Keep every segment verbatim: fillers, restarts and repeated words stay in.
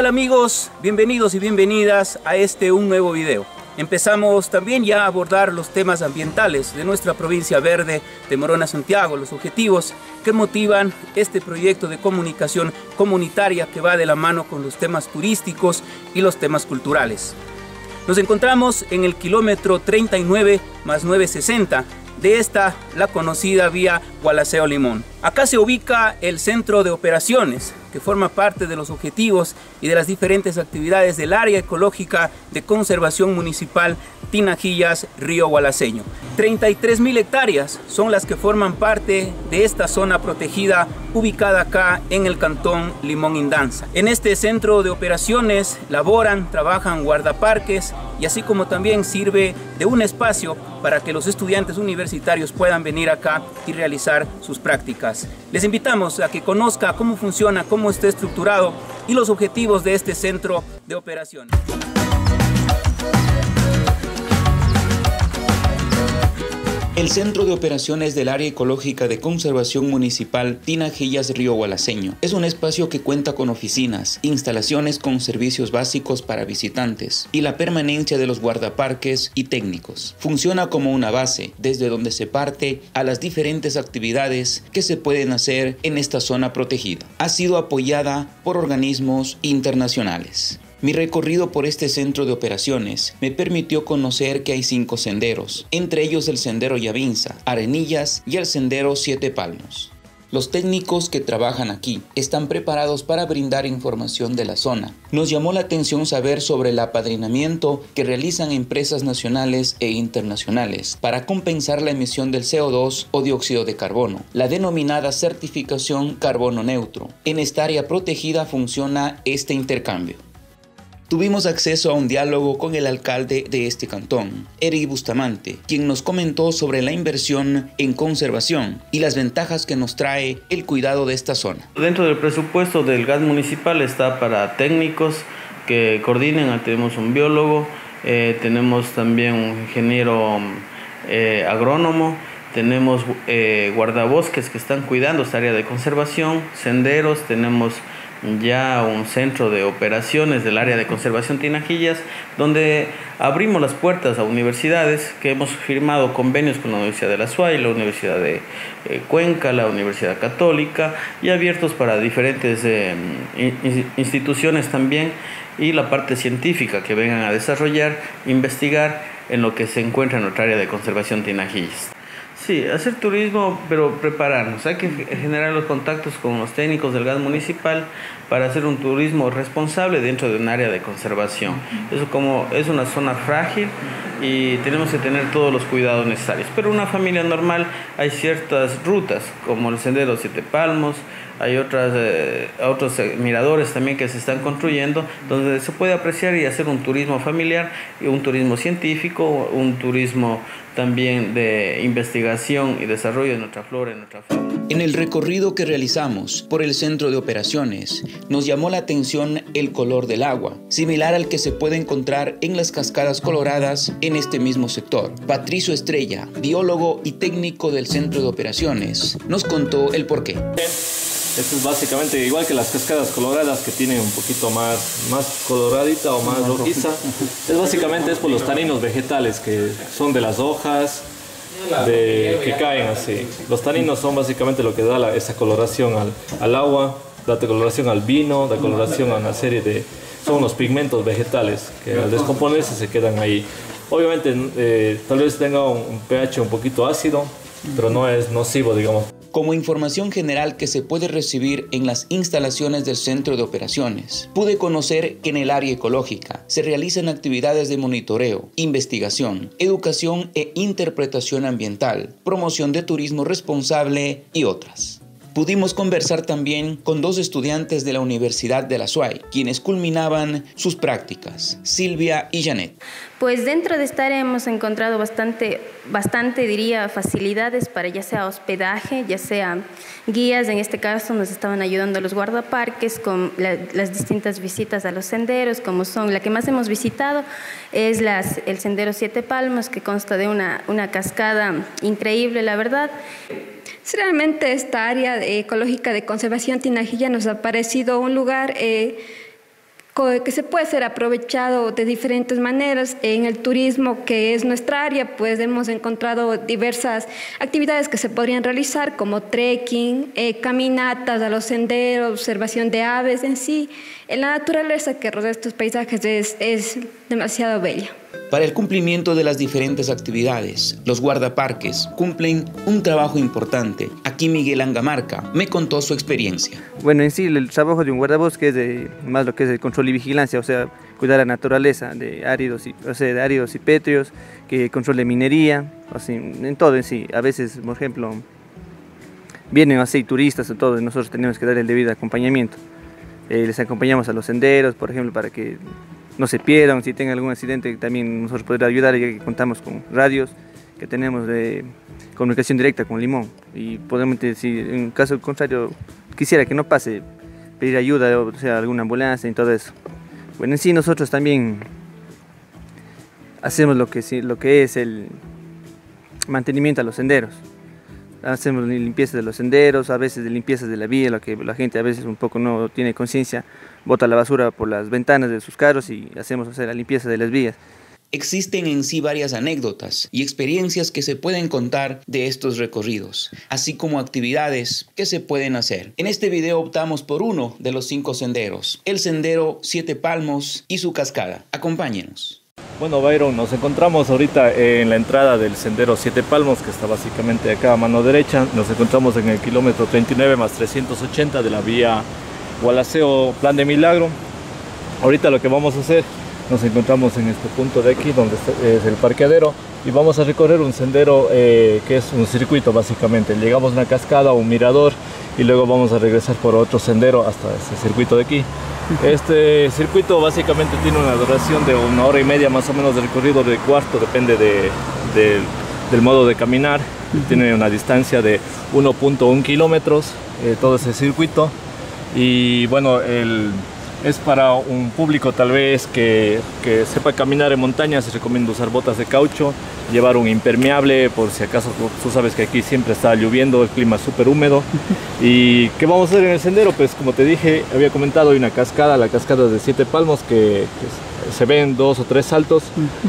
tal amigos? Bienvenidos y bienvenidas a este un nuevo video. Empezamos también ya a abordar los temas ambientales de nuestra provincia verde de Morona Santiago, los objetivos que motivan este proyecto de comunicación comunitaria que va de la mano con los temas turísticos y los temas culturales. Nos encontramos en el kilómetro treinta y nueve más novecientos sesenta de esta, la conocida vía Gualaceo Limón. Acá se ubica el centro de operaciones, que forma parte de los objetivos y de las diferentes actividades del área ecológica de conservación municipal Tinajillas, Río Gualaceño. treinta y tres mil hectáreas son las que forman parte de esta zona protegida ubicada acá en el cantón Limón Indanza. En este centro de operaciones laboran, trabajan guardaparques y así como también sirve de un espacio para que los estudiantes universitarios puedan venir acá y realizar sus prácticas. Les invitamos a que conozca cómo funciona, cómo está estructurado y los objetivos de este centro de operaciones. El Centro de Operaciones del Área Ecológica de Conservación Municipal Tinajillas Río Gualaceño es un espacio que cuenta con oficinas, instalaciones con servicios básicos para visitantes y la permanencia de los guardaparques y técnicos. Funciona como una base desde donde se parte a las diferentes actividades que se pueden hacer en esta zona protegida. Ha sido apoyada por organismos internacionales. Mi recorrido por este centro de operaciones me permitió conocer que hay cinco senderos, entre ellos el sendero Yavinza, Arenillas y el sendero Siete Palmos. Los técnicos que trabajan aquí están preparados para brindar información de la zona. Nos llamó la atención saber sobre el apadrinamiento que realizan empresas nacionales e internacionales para compensar la emisión del C O dos o dióxido de carbono, la denominada certificación carbono neutro. En esta área protegida funciona este intercambio. Tuvimos acceso a un diálogo con el alcalde de este cantón, Eric Bustamante, quien nos comentó sobre la inversión en conservación y las ventajas que nos trae el cuidado de esta zona. Dentro del presupuesto del G A S municipal está para técnicos que coordinen, tenemos un biólogo, eh, tenemos también un ingeniero eh, agrónomo, tenemos eh, guardabosques que están cuidando esta área de conservación, senderos, tenemos ya un centro de operaciones del área de conservación Tinajillas, donde abrimos las puertas a universidades que hemos firmado convenios con la Universidad de la SUAY, la Universidad de eh, Cuenca, la Universidad Católica, y abiertos para diferentes eh, instituciones también, y la parte científica que vengan a desarrollar, investigar en lo que se encuentra en nuestra área de conservación Tinajillas. Sí, hacer turismo, pero prepararnos. Hay que generar los contactos con los técnicos del G A S municipal para hacer un turismo responsable dentro de un área de conservación. Eso como es una zona frágil y tenemos que tener todos los cuidados necesarios. Pero una familia normal hay ciertas rutas, como el sendero Siete Palmos, hay otras, eh, otros eh, miradores también que se están construyendo, donde se puede apreciar y hacer un turismo familiar, y un turismo científico, un turismo también de investigación y desarrollo de nuestra flora y nuestra fauna. En el recorrido que realizamos por el centro de operaciones, nos llamó la atención el color del agua, similar al que se puede encontrar en las cascadas coloradas en este mismo sector. Patricio Estrella, biólogo y técnico del centro de operaciones, nos contó el porqué. Esto es básicamente igual que las cascadas coloradas, que tienen un poquito más, más coloradita o más rojiza. Es básicamente es por los taninos vegetales que son de las hojas, de, que caen así. Los taninos son básicamente lo que da la, esa coloración al, al agua, da coloración al vino, da coloración a una serie de... Son los pigmentos vegetales que al descomponerse se quedan ahí. Obviamente eh, tal vez tenga un, un pH un poquito ácido, pero no es nocivo, digamos. Como información general que se puede recibir en las instalaciones del centro de operaciones, pude conocer que en el área ecológica se realizan actividades de monitoreo, investigación, educación e interpretación ambiental, promoción de turismo responsable y otras. Pudimos conversar también con dos estudiantes de la Universidad de la SUAY, quienes culminaban sus prácticas, Silvia y Janet. Pues dentro de esta área hemos encontrado bastante, bastante, diría, facilidades para ya sea hospedaje, ya sea guías. En este caso nos estaban ayudando los guardaparques con la, las distintas visitas a los senderos, como son, la que más hemos visitado es las, el sendero Siete Palmos, que consta de una, una cascada increíble, la verdad. Realmente esta área ecológica de conservación Tinajilla nos ha parecido un lugar eh, que se puede ser aprovechado de diferentes maneras. En el turismo, que es nuestra área, pues hemos encontrado diversas actividades que se podrían realizar, como trekking, eh, caminatas a los senderos, observación de aves en sí. En la naturaleza que rodea estos paisajes es, es demasiado bella. Para el cumplimiento de las diferentes actividades, los guardaparques cumplen un trabajo importante. Aquí Miguel Angamarca me contó su experiencia. Bueno, en sí el trabajo de un guardabosque es de, más lo que es el control y vigilancia, o sea, cuidar la naturaleza de áridos y, o sea, de áridos y pétreos, que control de minería, así, en todo en sí. A veces, por ejemplo, vienen así turistas o todo, y nosotros tenemos que dar el debido acompañamiento. Eh, les acompañamos a los senderos, por ejemplo, para que no se pierdan. Si tengan algún accidente, también nosotros podemos ayudar, ya que contamos con radios que tenemos de comunicación directa con Limón. Y podemos, si en caso contrario quisiera que no pase, pedir ayuda, o sea, alguna ambulancia y todo eso. Bueno, en sí nosotros también hacemos lo que, lo que es el mantenimiento a los senderos. Hacemos limpieza de los senderos, a veces de limpieza de la vía, lo que la gente a veces un poco no tiene conciencia, bota la basura por las ventanas de sus carros y hacemos, o sea, la limpieza de las vías. Existen en sí varias anécdotas y experiencias que se pueden contar de estos recorridos, así como actividades que se pueden hacer. En este video optamos por uno de los cinco senderos, el sendero Siete Palmos y su cascada. Acompáñenos. Bueno, Byron, nos encontramos ahorita en la entrada del sendero Siete Palmos, que está básicamente acá a mano derecha. Nos encontramos en el kilómetro treinta y nueve más trescientos ochenta de la vía Gualaceo Plan de Milagro. Ahorita lo que vamos a hacer, nos encontramos en este punto de aquí, donde es el parqueadero, y vamos a recorrer un sendero eh, que es un circuito básicamente. Llegamos a una cascada o un mirador y luego vamos a regresar por otro sendero hasta ese circuito de aquí. Este circuito básicamente tiene una duración de una hora y media más o menos de recorrido, de cuarto, depende de, de, del modo de caminar. Tiene una distancia de uno punto uno kilómetros, eh, todo ese circuito. Y bueno, el, es para un público tal vez que, que sepa caminar en montaña. Se recomienda usar botas de caucho, llevar un impermeable por si acaso. Tú sabes que aquí siempre está lloviendo, el clima es súper húmedo. ¿Y qué vamos a hacer en el sendero? Pues como te dije, había comentado, hay una cascada, la cascada de Siete Palmos, que, que se ven dos o tres saltos,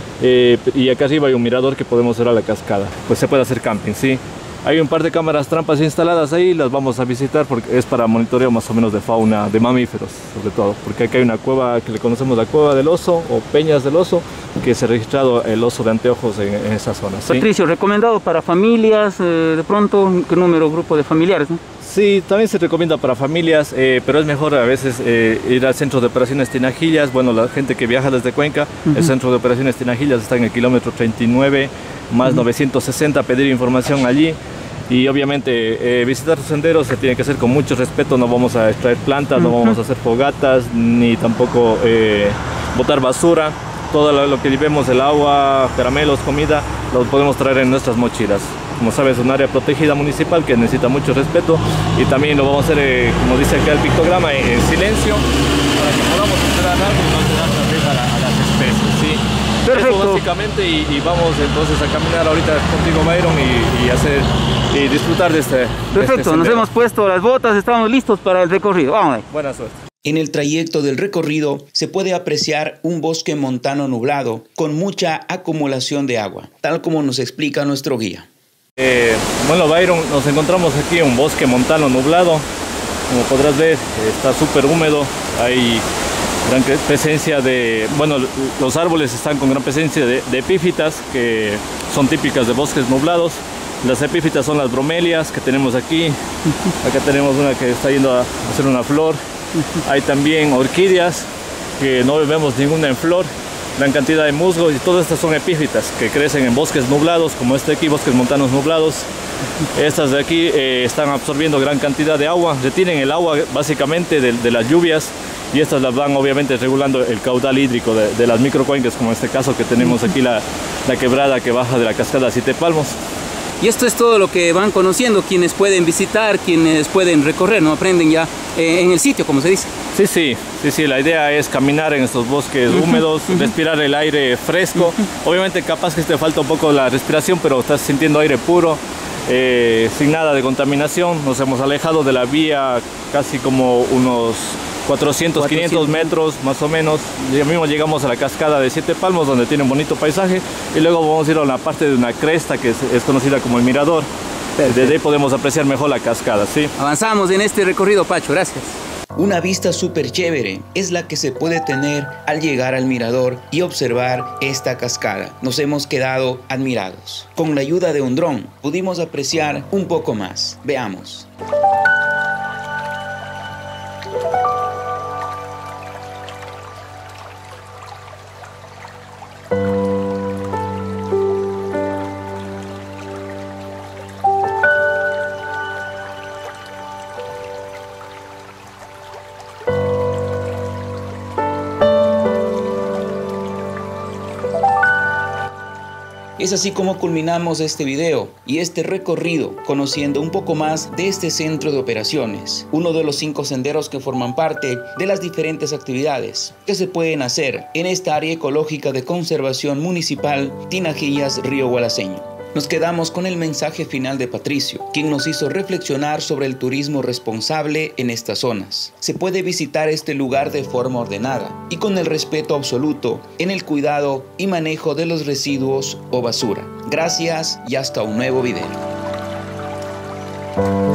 eh, y acá arriba hay un mirador que podemos ver a la cascada. Pues se puede hacer camping, sí. Hay un par de cámaras trampas instaladas ahí, las vamos a visitar porque es para monitoreo más o menos de fauna, de mamíferos sobre todo, porque aquí hay una cueva que le conocemos la Cueva del Oso o Peñas del Oso, que se ha registrado el oso de anteojos en, en esa zona. ¿Sí? Patricio, recomendado para familias, eh, de pronto, ¿qué número, grupo de familiares, no? Sí, también se recomienda para familias, eh, pero es mejor a veces eh, ir al centro de operaciones Tinajillas. Bueno, la gente que viaja desde Cuenca, uh-huh. El centro de operaciones Tinajillas está en el kilómetro treinta y nueve más uh-huh. novecientos sesenta, pedir información allí. Y obviamente eh, visitar los senderos se tiene que hacer con mucho respeto. No vamos a extraer plantas, uh-huh. no vamos a hacer fogatas, ni tampoco eh, botar basura. Todo lo que llevemos, el agua, caramelos, comida, lo podemos traer en nuestras mochilas. Como sabes, es un área protegida municipal que necesita mucho respeto, y también lo vamos a hacer, eh, como dice acá el pictograma, en, en silencio, para que podamos esperar algo y no dar también a, a las especies, ¿sí? Perfecto. Eso básicamente, y, y vamos entonces a caminar ahorita contigo, Byron, y, y hacer y disfrutar de este. Perfecto, de este nos hemos puesto las botas, estamos listos para el recorrido. Vamos ahí. Buena suerte. En el trayecto del recorrido se puede apreciar un bosque montano nublado con mucha acumulación de agua, tal como nos explica nuestro guía. Eh, bueno, Byron, nos encontramos aquí en un bosque montano nublado. Como podrás ver, está súper húmedo, hay gran presencia de, bueno, los árboles están con gran presencia de, de epífitas que son típicas de bosques nublados. Las epífitas son las bromelias que tenemos aquí. Acá tenemos una que está yendo a hacer una flor. Hay también orquídeas que no vemos ninguna en flor. Gran cantidad de musgos, y todas estas son epífitas que crecen en bosques nublados, como este aquí, bosques montanos nublados. Estas de aquí eh, están absorbiendo gran cantidad de agua, retienen el agua básicamente de, de las lluvias, y estas las van obviamente regulando el caudal hídrico de, de las microcuencas, como en este caso que tenemos aquí la, la quebrada que baja de la cascada Siete Palmos. Y esto es todo lo que van conociendo, quienes pueden visitar, quienes pueden recorrer, ¿no? Aprenden ya eh, en el sitio, como se dice. Sí, sí, sí, sí, la idea es caminar en estos bosques húmedos, uh-huh. respirar el aire fresco. Uh-huh. Obviamente capaz que te falta un poco la respiración, pero estás sintiendo aire puro, eh, sin nada de contaminación. Nos hemos alejado de la vía casi como unos cuatrocientos, quinientos metros más o menos. Ya mismo llegamos a la cascada de Siete Palmos, donde tiene un bonito paisaje, y luego vamos a ir a la parte de una cresta que es, es conocida como el Mirador. Perfecto. Desde ahí podemos apreciar mejor la cascada, ¿sí? Avanzamos en este recorrido, Pacho, gracias. Una vista súper chévere es la que se puede tener al llegar al mirador y observar esta cascada. Nos hemos quedado admirados. Con la ayuda de un dron pudimos apreciar un poco más. Veamos. Es así como culminamos este video y este recorrido conociendo un poco más de este centro de operaciones, uno de los cinco senderos que forman parte de las diferentes actividades que se pueden hacer en esta área ecológica de conservación municipal Tinajillas, Río Gualaceño. Nos quedamos con el mensaje final de Patricio, quien nos hizo reflexionar sobre el turismo responsable en estas zonas. Se puede visitar este lugar de forma ordenada y con el respeto absoluto en el cuidado y manejo de los residuos o basura. Gracias y hasta un nuevo video.